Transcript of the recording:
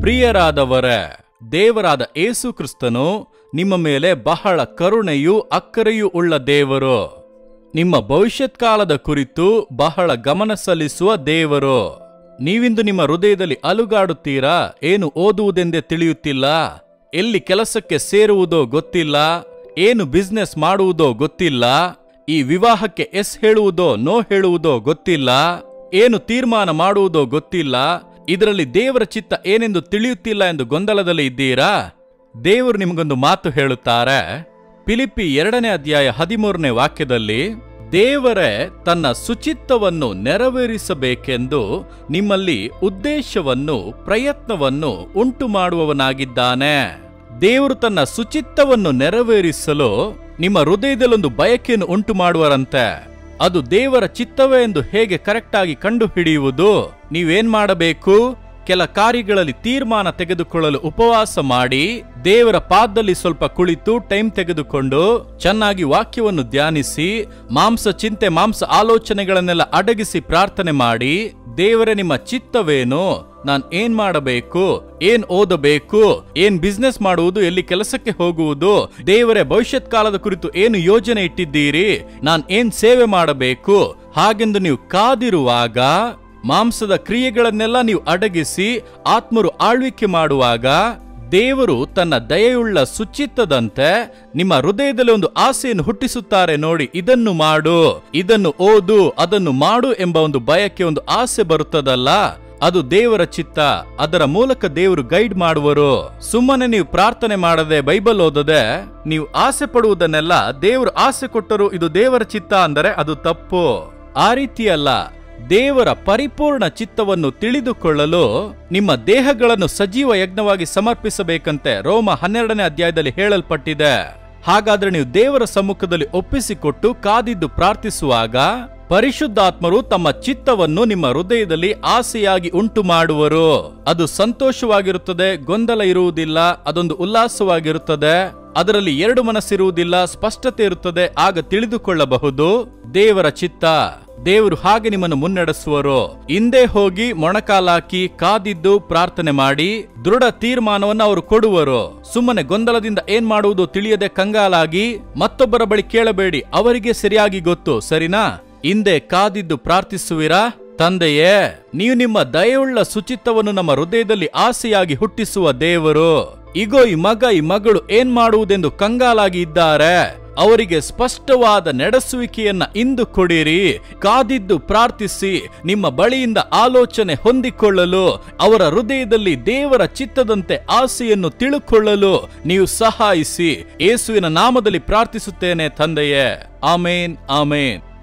ಪ್ರಿಯರಾದವರೇ, ದೇವರಾದ ಯೇಸು ಕ್ರಿಸ್ತನು ನಿಮ್ಮ ಮೇಲೆ ಬಹಳ ಕರುಣೆಯೂ ಅಕ್ಕರೆಯೂ ಉಳ್ಳ ದೇವರು. ನಿಮ್ಮ ಭವಿಷ್ಯತ್ ಕಾಲದ ಕುರಿತು ಬಹಳ ಗಮನ ಸಲ್ಲಿಸುವ ದೇವರು. ನೀವಿಂದು ನಿಮ್ಮ ಹೃದಯದಲ್ಲಿ ಅಲುಗಾಡುತ್ತೀರಾ? ಏನು ಓದುವುದೆಂದೇ ತಿಳಿಯುತ್ತಿಲ್ಲ, ಎಲ್ಲಿ ಕೆಲಸಕ್ಕೆ ಸೇರುವುದೋ ಗೊತ್ತಿಲ್ಲ, ಏನು ಬಿಸ್ನೆಸ್ ಮಾಡುವುದೋ ಗೊತ್ತಿಲ್ಲ, ಈ ವಿವಾಹಕ್ಕೆ ಎಸ್ ಹೇಳುವುದೋ ನೋ ಹೇಳುವುದೋ ಗೊತ್ತಿಲ್ಲ, ಏನು ತೀರ್ಮಾನ ಮಾಡುವುದೋ ಗೊತ್ತಿಲ್ಲ, ಇದರಲ್ಲಿ ದೇವರ ಚಿತ್ತ ಏನೆಂದು ತಿಳಿಯುತ್ತಿಲ್ಲ ಎಂದು ಗೊಂದಲದಲ್ಲಿ ಇದ್ದೀರಾ? ದೇವರು ನಿಮಗೊಂದು ಮಾತು ಹೇಳುತ್ತಾರೆ. ಫಿಲಿಪ್ಪಿ 2ನೇ ಅಧ್ಯಾಯ 13ನೇ ವಾಕ್ಯದಲ್ಲಿ, ದೇವರೇ ತನ್ನ ಸುಚಿತ್ತವನ್ನು ನೆರವೇರಿಸಬೇಕೆಂದು ನಿಮ್ಮಲ್ಲಿ ಉದ್ದೇಶವನ್ನು ಪ್ರಯತ್ನವನ್ನು ಉಂಟು ಮಾಡುವವನಾಗಿದ್ದಾನೆ. ದೇವರು ತನ್ನ ಸುಚಿತ್ತವನ್ನು ನೆರವೇರಿಸಲು ನಿಮ್ಮ ಹೃದಯದಲ್ಲೊಂದು ಬಯಕೆಯನ್ನು ಉಂಟು ಮಾಡುವರಂತೆ. ಅದು ದೇವರ ಚಿತ್ತವೇ ಎಂದು ಹೇಗೆ ಕರೆಕ್ಟಾಗಿ ಕಂಡುಹಿಡಿಯುವುದು? ನೀವೇನ್ ಮಾಡಬೇಕು? ಕೆಲ ಕಾರ್ಯಗಳಲ್ಲಿ ತೀರ್ಮಾನ ತೆಗೆದುಕೊಳ್ಳಲು ಉಪವಾಸ ಮಾಡಿ, ದೇವರ ಪಾದದಲ್ಲಿ ಸ್ವಲ್ಪ ಕುಳಿತು ಟೈಮ್ ತೆಗೆದುಕೊಂಡು ಚೆನ್ನಾಗಿ ವಾಕ್ಯವನ್ನು ಧ್ಯಾನಿಸಿ, ಮಾಂಸ ಚಿಂತೆ ಮಾಂಸ ಆಲೋಚನೆಗಳನ್ನೆಲ್ಲ ಅಡಗಿಸಿ ಪ್ರಾರ್ಥನೆ ಮಾಡಿ, ದೇವರೇ ನಿಮ್ಮ ಚಿತ್ತವೇನು? ನಾನ್ ಏನ್ ಮಾಡಬೇಕು? ಏನ್ ಓದಬೇಕು? ಏನ್ ಬಿಸ್ನೆಸ್ ಮಾಡುವುದು? ಎಲ್ಲಿ ಕೆಲಸಕ್ಕೆ ಹೋಗುವುದು? ದೇವರೇ ಭವಿಷ್ಯತ್ ಕಾಲದ ಕುರಿತು ಏನು ಯೋಜನೆ ಇಟ್ಟಿದ್ದೀರಿ? ನಾನ್ ಏನ್ ಸೇವೆ ಮಾಡಬೇಕು? ಹಾಗೆಂದು ನೀವು ಕಾದಿರುವಾಗ, ಮಾಂಸದ ಕ್ರಿಯೆಗಳನ್ನೆಲ್ಲ ನೀವು ಅಡಗಿಸಿ ಆತ್ಮರು ಆಳ್ವಿಕೆ ಮಾಡುವಾಗ, ದೇವರು ತನ್ನ ದಯೆಯುಳ್ಳ ಸುಚಿತ್ತದಂತೆ ನಿಮ್ಮ ಹೃದಯದಲ್ಲಿ ಒಂದು ಆಸೆಯನ್ನು ಹುಟ್ಟಿಸುತ್ತಾರೆ. ನೋಡಿ, ಇದನ್ನು ಮಾಡು, ಇದನ್ನು ಓದು, ಅದನ್ನು ಮಾಡು ಎಂಬ ಒಂದು ಬಯಕೆ, ಒಂದು ಆಸೆ ಬರುತ್ತದಲ್ಲ, ಅದು ದೇವರ ಚಿತ್ತ. ಅದರ ಮೂಲಕ ದೇವರು ಗೈಡ್ ಮಾಡುವರು. ಸುಮ್ಮನೆ ನೀವು ಪ್ರಾರ್ಥನೆ ಮಾಡದೆ, ಬೈಬಲ್ ಓದದೆ, ನೀವು ಆಸೆ ಪಡುವುದನ್ನೆಲ್ಲ ದೇವರು ಆಸೆ ಕೊಟ್ಟರು ಇದು ದೇವರ ಚಿತ್ತ ಅಂದರೆ ಅದು ತಪ್ಪು. ಆ ರೀತಿಯಲ್ಲ. ದೇವರ ಪರಿಪೂರ್ಣ ಚಿತ್ತವನ್ನು ತಿಳಿದುಕೊಳ್ಳಲು ನಿಮ್ಮ ದೇಹಗಳನ್ನು ಸಜೀವ ಯಜ್ಞವಾಗಿ ಸಮರ್ಪಿಸಬೇಕಂತೆ ರೋಮ 12ನೇ ಅಧ್ಯಾಯದಲ್ಲಿ ಹೇಳಲ್ಪಟ್ಟಿದೆ. ಹಾಗಾದ್ರೆ ನೀವು ದೇವರ ಸಮ್ಮುಖದಲ್ಲಿ ಒಪ್ಪಿಸಿಕೊಟ್ಟು ಕಾದಿದ್ದು ಪ್ರಾರ್ಥಿಸುವಾಗ, ಪರಿಶುದ್ಧಾತ್ಮರು ತಮ್ಮ ಚಿತ್ತವನ್ನು ನಿಮ್ಮ ಹೃದಯದಲ್ಲಿ ಆಸೆಯಾಗಿ ಉಂಟು ಮಾಡುವರು. ಅದು ಸಂತೋಷವಾಗಿರುತ್ತದೆ, ಗೊಂದಲ ಇರುವುದಿಲ್ಲ, ಅದೊಂದು ಉಲ್ಲಾಸವಾಗಿರುತ್ತದೆ. ಅದರಲ್ಲಿ ಎರಡು ಮನಸ್ಸಿರುವುದಿಲ್ಲ, ಸ್ಪಷ್ಟತೆ ಇರುತ್ತದೆ. ಆಗ ತಿಳಿದುಕೊಳ್ಳಬಹುದು ದೇವರ ಚಿತ್ತ. ದೇವರು ಹಾಗೆ ನಿಮ್ಮನ್ನು ಮುನ್ನಡೆಸುವರು. ಹಿಂದೆ ಹೋಗಿ ಮೊಣಕಾಲಾಕಿ ಕಾದಿದ್ದು ಪ್ರಾರ್ಥನೆ ಮಾಡಿ ದೃಢ ತೀರ್ಮಾನವನ್ನು ಅವರು ಕೊಡುವರು. ಸುಮ್ಮನೆ ಗೊಂದಲದಿಂದ ಏನ್ ಮಾಡುವುದು ತಿಳಿಯದೆ ಕಂಗಾಲಾಗಿ ಮತ್ತೊಬ್ಬರ ಬಳಿ ಕೇಳಬೇಡಿ, ಅವರಿಗೆ ಸರಿಯಾಗಿ ಗೊತ್ತು, ಸರಿನಾ? ಹಿಂದೆ ಕಾದಿದ್ದು ಪ್ರಾರ್ಥಿಸುವಿರಾ? ತಂದೆಯೇ, ನೀವು ನಿಮ್ಮ ದಯೆಯುಳ್ಳ ಸುಚಿತ್ತವನ್ನು ನಮ್ಮ ಹೃದಯದಲ್ಲಿ ಆಸೆಯಾಗಿ ಹುಟ್ಟಿಸುವ ದೇವರು. ಇಗೋ, ಈ ಮಗ ಈ ಮಗಳು ಏನ್ ಮಾಡುವುದೆಂದು ಕಂಗಾಲಾಗಿ ಇದ್ದಾರೆ, ಅವರಿಗೆ ಸ್ಪಷ್ಟವಾದ ನಡೆಸುವಿಕೆಯನ್ನ ಇಂದು ಕೊಡಿರಿ. ಕಾದಿದ್ದು ಪ್ರಾರ್ಥಿಸಿ ನಿಮ್ಮ ಬಳಿಯಿಂದ ಆಲೋಚನೆ ಹೊಂದಿಕೊಳ್ಳಲು, ಅವರ ಹೃದಯದಲ್ಲಿ ದೇವರ ಚಿತ್ತದಂತೆ ಆಸೆಯನ್ನು ತಿಳುಕೊಳ್ಳಲು ನೀವು ಸಹಾಯಿಸಿ. ಯೇಸುವಿನ ನಾಮದಲ್ಲಿ ಪ್ರಾರ್ಥಿಸುತ್ತೇನೆ ತಂದೆಯೇ. ಆಮೇನ್, ಆಮೇನ್.